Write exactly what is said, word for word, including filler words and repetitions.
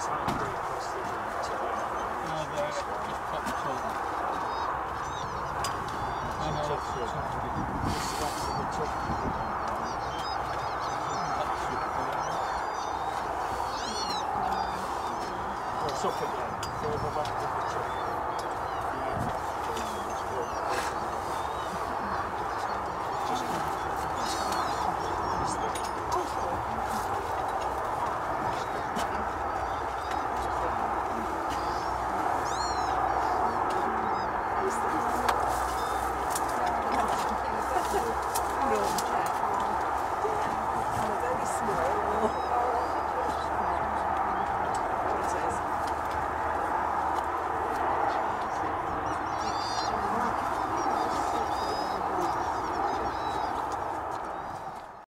it's like going across the road to No, they're just top the top. I know that's the top. This is actually the top. Well, it's up again, further back to the top.